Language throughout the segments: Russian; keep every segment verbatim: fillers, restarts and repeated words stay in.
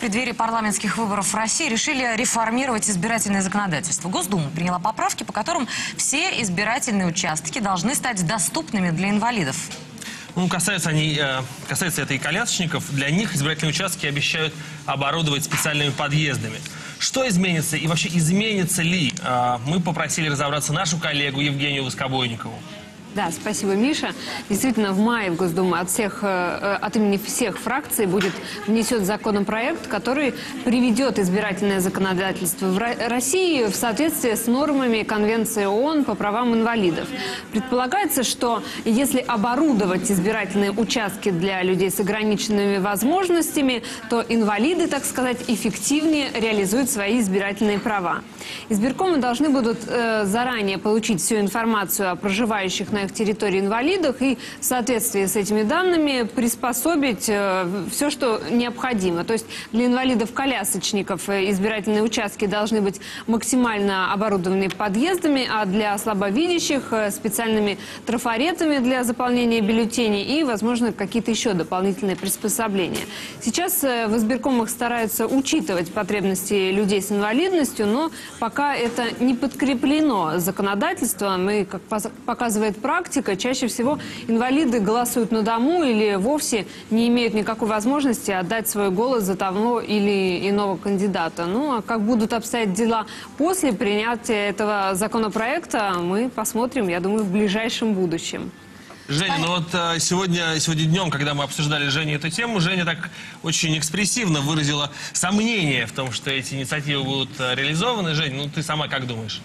преддверии парламентских выборов в России решили реформировать избирательное законодательство. Госдума приняла поправки, по которым все избирательные участки должны стать доступными для инвалидов. Ну, касаются, они, касается это и колясочников. Для них избирательные участки обещают оборудовать специальными подъездами. Что изменится и вообще изменится ли? Мы попросили разобраться нашу коллегу Евгению Воскобойникову. Да, спасибо, Миша. Действительно, в мае в Госдуму от, всех, от имени всех фракций будет внесен законопроект, который приведет избирательное законодательство в России в соответствии с нормами Конвенции ООН по правам инвалидов. Предполагается, что если оборудовать избирательные участки для людей с ограниченными возможностями, то инвалиды, так сказать, эффективнее реализуют свои избирательные права. Избиркомы должны будут э, заранее получить всю информацию о проживающих на их территории инвалидах и в соответствии с этими данными приспособить э, все, что необходимо. То есть для инвалидов-колясочников избирательные участки должны быть максимально оборудованы подъездами, а для слабовидящих э, специальными трафаретами для заполнения бюллетеней и, возможно, какие-то еще дополнительные приспособления. Сейчас э, в избиркомах стараются учитывать потребности людей с инвалидностью, но пока это не подкреплено законодательством, и, как показывает практика, чаще всего инвалиды голосуют на дому или вовсе не имеют никакой возможности отдать свой голос за того или иного кандидата. Ну, а как будут обстоять дела после принятия этого законопроекта, мы посмотрим, я думаю, в ближайшем будущем. Женя, ну вот сегодня, сегодня днем, когда мы обсуждали Жене эту тему, Женя так очень экспрессивно выразила сомнение в том, что эти инициативы будут реализованы. Жень, ну ты сама как думаешь?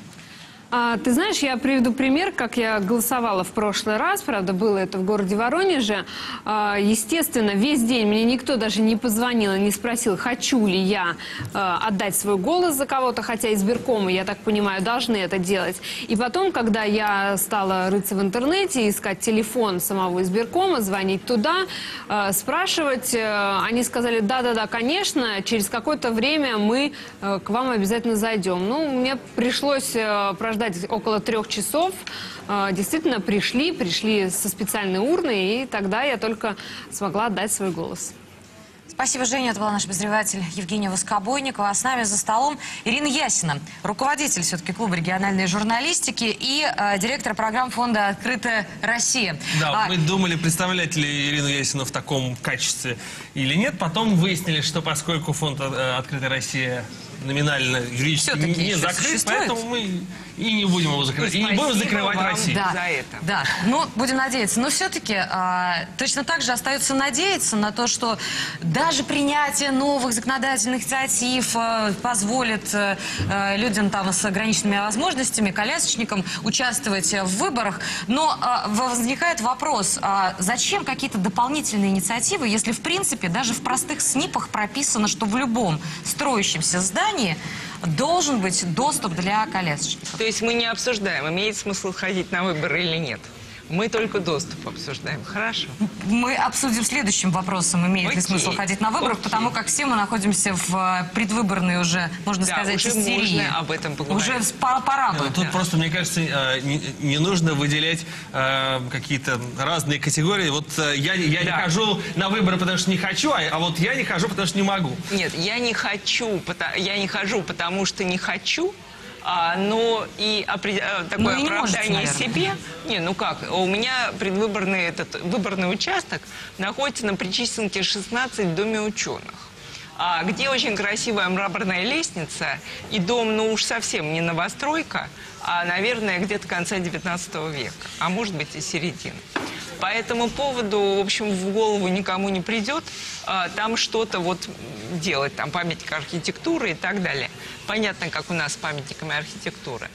А, ты знаешь, я приведу пример, как я голосовала в прошлый раз, правда, было это в городе Воронеже. А, естественно, весь день мне никто даже не позвонил и не спросил, хочу ли я а, отдать свой голос за кого-то, хотя избиркомы, я так понимаю, должны это делать. И потом, когда я стала рыться в интернете, искать телефон самого избиркома, звонить туда, а, спрашивать, а, они сказали, да-да-да, конечно, через какое-то время мы а, к вам обязательно зайдем. Ну, мне пришлось а, прождать около трех часов. Действительно пришли, пришли со специальной урны, и тогда я только смогла отдать свой голос. Спасибо, Женя. Это была наш обозреватель Евгения Воскобойникова. А с нами за столом Ирина Ясина, руководитель все-таки клуба региональной журналистики и э, директор программ фонда «Открытая Россия». Да, а... мы думали, представлять ли Ирину Ясину в таком качестве или нет. Потом выяснили, что поскольку фонд э, «Открытая Россия» номинально юридически не закрыт, существует. Поэтому мы и не будем его закрывать. И, и не будем закрывать Россию. Да, за это. Да, ну, будем надеяться. Но все-таки а, точно так же остается надеяться на то, что даже принятие новых законодательных инициатив а, позволит а, людям там с ограниченными возможностями, колясочникам, участвовать в выборах. Но а, возникает вопрос, а зачем какие-то дополнительные инициативы, если в принципе даже в простых снипах прописано, что в любом строящемся здании должен быть доступ для колясочников? То есть мы не обсуждаем, имеет смысл ходить на выборы или нет. Мы только доступ обсуждаем. Хорошо. Мы обсудим следующим вопросом, имеет Окей. ли смысл ходить на выборах, Окей. потому как все мы находимся в предвыборной уже, можно да, сказать, уже истерии. можно об этом поговорить. Уже пора, пора бы. Тут да. просто, мне кажется, не, не нужно выделять э, какие-то разные категории. Вот э, я, я да. не хожу на выборы, потому что не хочу, а, а вот я не хожу, потому что не могу. Нет, я не хочу, я не хожу, потому что не хочу. А, но и опри... такое ну, и оправдание можете, себе. Не, ну как, у меня предвыборный этот выборный участок находится на Причистенке шестнадцать в Доме ученых. А, где очень красивая мраморная лестница, и дом, ну уж совсем не новостройка, а, наверное, где-то конца девятнадцатого века, а может быть и середины. По этому поводу, в общем, в голову никому не придет а, там что-то вот делать, там памятник архитектуры и так далее. Понятно, как у нас с памятниками архитектуры.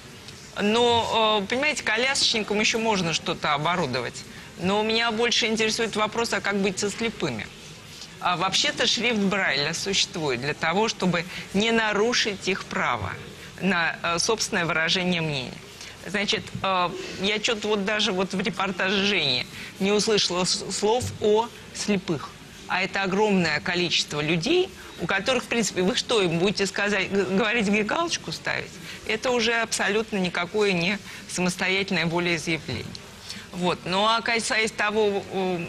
Но, понимаете, колясочникам еще можно что-то оборудовать. Но меня больше интересует вопрос, а как быть со слепыми? А вообще-то шрифт Брайля существует для того, чтобы не нарушить их право на собственное выражение мнения. Значит, я что-то вот даже вот в репортаже Жени не услышала слов о слепых. А это огромное количество людей, у которых, в принципе, вы что, им будете сказать, говорить, где галочку ставить? Это уже абсолютно никакое не самостоятельное волеизъявление. Вот. Ну а касаясь того,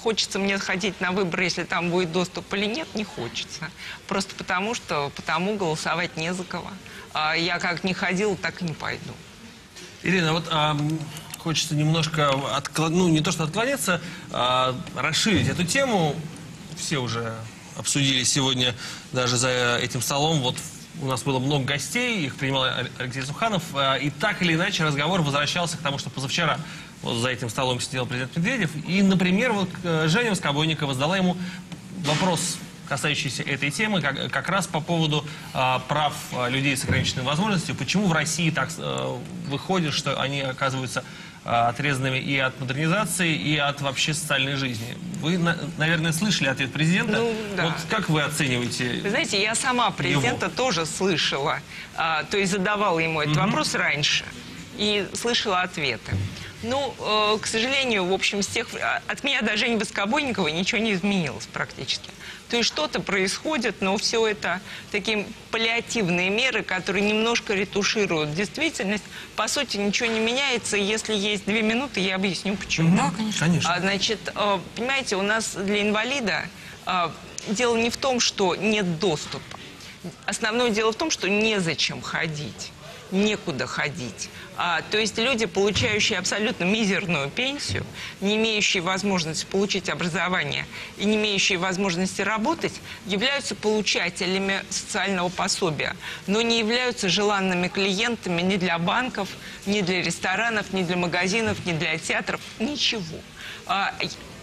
хочется мне ходить на выборы, если там будет доступ или нет, не хочется. Просто потому, что потому голосовать не за кого. А я как не ходила, так и не пойду. Ирина, вот а, хочется немножко, отклон... ну не то что отклоняться, а расширить эту тему. Все уже обсудили сегодня даже за этим столом. Вот у нас было много гостей, их принимал Алексей Суханов. И так или иначе разговор возвращался к тому, что позавчера вот за этим столом сидел президент Медведев. И, например, вот Женя Воскобойникова задала ему вопрос, касающийся этой темы, как, как раз по поводу а, прав а, людей с ограниченными возможностями. Почему в России так а, выходит, что они оказываются а, отрезанными и от модернизации, и от вообще социальной жизни? Вы, на, наверное, слышали ответ президента. Ну, да. Вот как вы оцениваете? Вы знаете, я сама президента его? тоже слышала, а, то есть задавала ему этот mm-hmm. вопрос раньше и слышала ответы. Ну, э, к сожалению, в общем, с тех... от меня до Жени Воскобойниковой ничего не изменилось практически. То есть что-то происходит, но все это такие паллиативные меры, которые немножко ретушируют действительность. По сути, ничего не меняется. Если есть две минуты, я объясню, почему. Да, конечно. Конечно. А, значит, э, понимаете, у нас для инвалида э, дело не в том, что нет доступа. Основное дело в том, что незачем ходить, некуда ходить. А, то есть люди, получающие абсолютно мизерную пенсию, не имеющие возможности получить образование и не имеющие возможности работать, являются получателями социального пособия, но не являются желанными клиентами ни для банков, ни для ресторанов, ни для магазинов, ни для театров, ничего. А,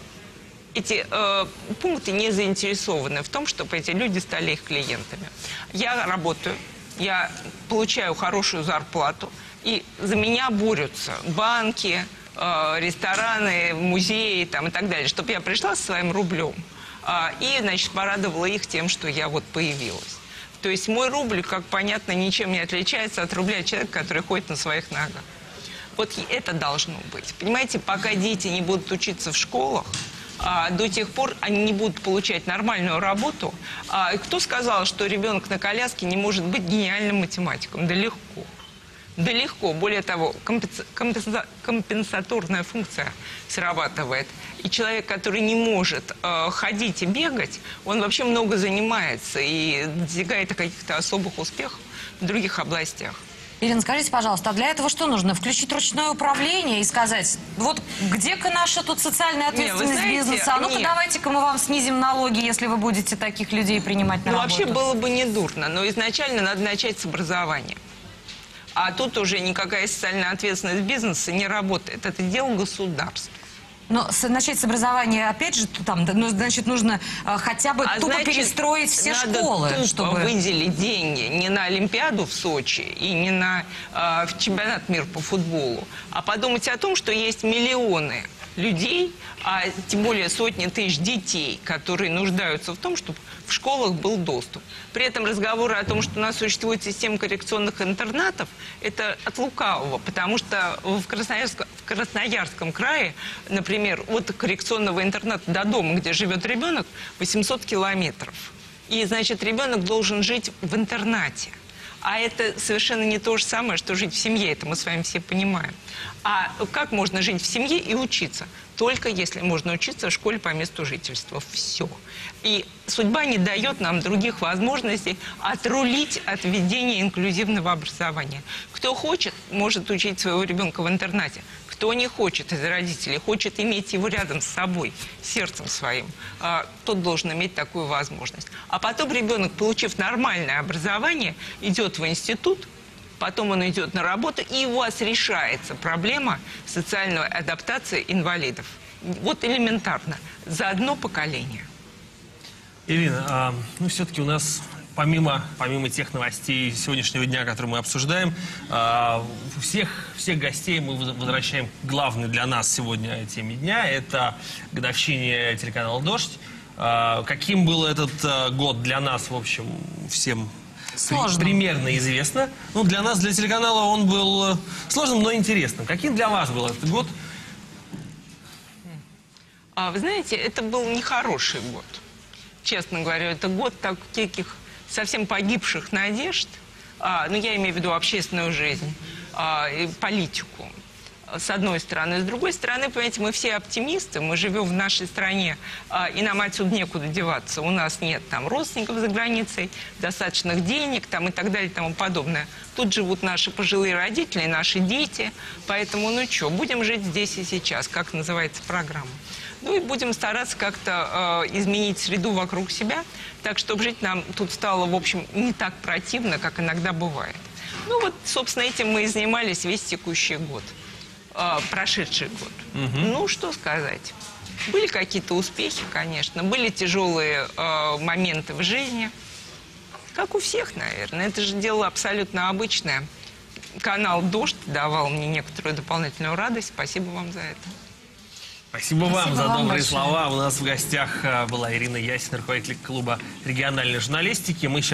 эти э, пункты не заинтересованы в том, чтобы эти люди стали их клиентами. Я работаю, я получаю хорошую зарплату, и за меня борются банки, э, рестораны, музеи там, и так далее, чтобы я пришла со своим рублем э, и, значит, порадовала их тем, что я вот появилась. То есть мой рубль, как понятно, ничем не отличается от рубля человека, который ходит на своих ногах. Вот это должно быть. Понимаете, пока дети не будут учиться в школах, а, до тех пор они не будут получать нормальную работу. А, кто сказал, что ребенок на коляске не может быть гениальным математиком? Да легко. Да легко. Более того, компенса компенса компенсаторная функция срабатывает. И человек, который не может э, ходить и бегать, он вообще много занимается и достигает каких-то особых успехов в других областях. Ирина, скажите, пожалуйста, а для этого что нужно? Включить ручное управление и сказать, вот где-ка наша тут социальная ответственность знаете, бизнеса? А ну-ка нет. давайте-ка мы вам снизим налоги, если вы будете таких людей принимать на Ну, работу. вообще было бы не дурно, но изначально надо начать с образования. А тут уже никакая социальная ответственность бизнеса не работает. Это дело государства. Но с, начать с образования, опять же, там, ну, значит, нужно а, хотя бы А тупо значит, перестроить все надо школы, тупо чтобы... выделить деньги не на Олимпиаду в Сочи и не на э, в чемпионат мира по футболу, а подумать о том, что есть миллионы людей, а тем более сотни тысяч детей, которые нуждаются в том, чтобы в школах был доступ. При этом разговоры о том, что у нас существует система коррекционных интернатов, это от лукавого, потому что в Красноярском, в Красноярском крае, например, от коррекционного интерната до дома, где живет ребенок, восемьсот километров. И, значит, ребенок должен жить в интернате. А это совершенно не то же самое, что жить в семье. Это мы с вами все понимаем. А как можно жить в семье и учиться? Только если можно учиться в школе по месту жительства. Все. И судьба не дает нам других возможностей отрулить от введения инклюзивного образования. Кто хочет, может учить своего ребенка в интернате. Кто не хочет из родителей, хочет иметь его рядом с собой, сердцем своим, тот должен иметь такую возможность. А потом ребенок, получив нормальное образование, идет в институт, потом он идет на работу, и у вас решается проблема социальной адаптации инвалидов. Вот элементарно, за одно поколение. Ирина, а, ну все-таки у нас... Помимо, помимо тех новостей сегодняшнего дня, которые мы обсуждаем, э, всех, всех гостей мы возвращаем к главной для нас сегодня теме дня. Это годовщине телеканала «Дождь». Э, каким был этот э, год для нас, в общем, всем Сложным. примерно известно. Ну, для нас, для телеканала, он был сложным, но интересным. Каким для вас был этот год? А, вы знаете, это был нехороший год. Честно говоря, это год таких... совсем погибших надежд, а, ну, я имею в виду общественную жизнь а, и политику. с одной стороны. С другой стороны, понимаете, мы все оптимисты, мы живем в нашей стране, а, и нам отсюда некуда деваться. У нас нет там родственников за границей, достаточных денег там, и так далее и тому подобное. Тут живут наши пожилые родители, наши дети. Поэтому, ну что, будем жить здесь и сейчас, как называется программа. Ну и будем стараться как-то э, изменить среду вокруг себя, так, чтобы жить нам тут стало, в общем, не так противно, как иногда бывает. Ну вот, собственно, этим мы и занимались весь текущий год. Прошедший год. Угу. Ну, что сказать. Были какие-то успехи, конечно. Были тяжелые э, моменты в жизни. Как у всех, наверное. Это же дело абсолютно обычное. Канал «Дождь» давал мне некоторую дополнительную радость. Спасибо вам за это. Спасибо вам Спасибо за вам добрые большое. слова. У нас в гостях э, была Ирина Ясин, руководитель клуба региональной журналистики. Мы